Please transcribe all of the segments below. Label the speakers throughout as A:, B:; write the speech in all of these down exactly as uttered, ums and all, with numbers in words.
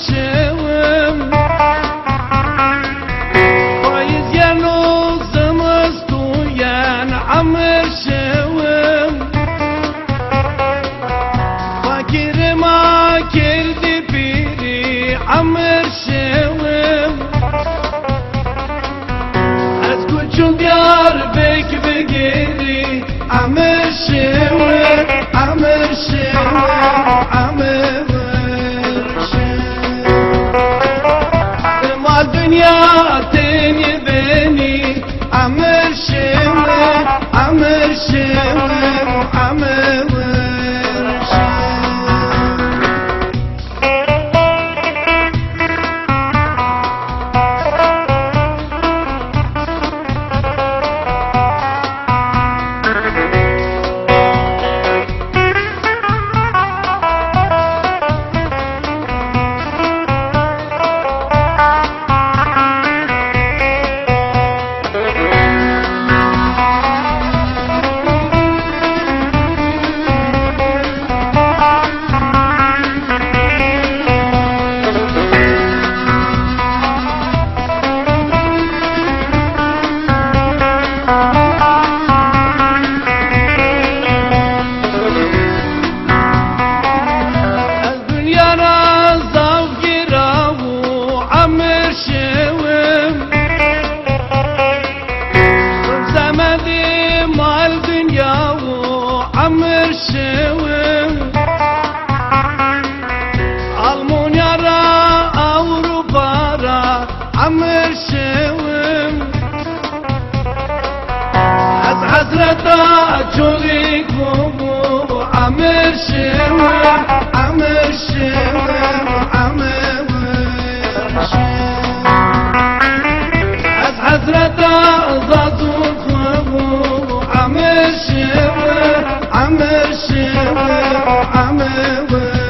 A: شوم فايز ينو زمستو ين عمر شوم فاكر ما كردي بيري عمر شوم أذكر شو ديار بك بقيري عمر شوم عمر شوم عمر الدنيا تاني بني عمر شوم عمر شوم عمر عمر شوم ألمانيا را أوروبا را عمر شوم از حسرتا جوری کوبو عمر شوم عمر شوم عمر شوم از حسرتا زادو کوبو عمر شوم عمر شوم عمر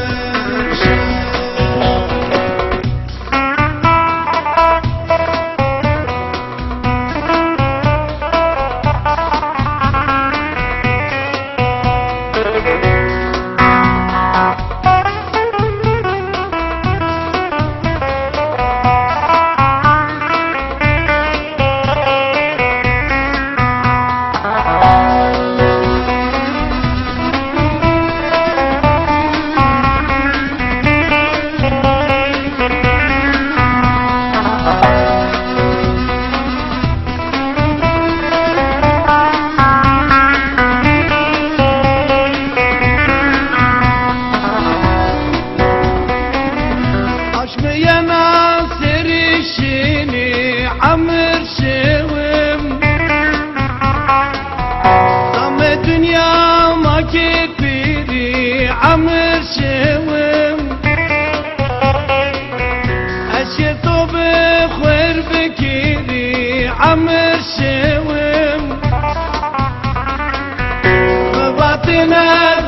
A: عمر شوم ضم الدنيا ما كبيري عمر شوم أشيطو بخير بكيري عمر شوم بباطنة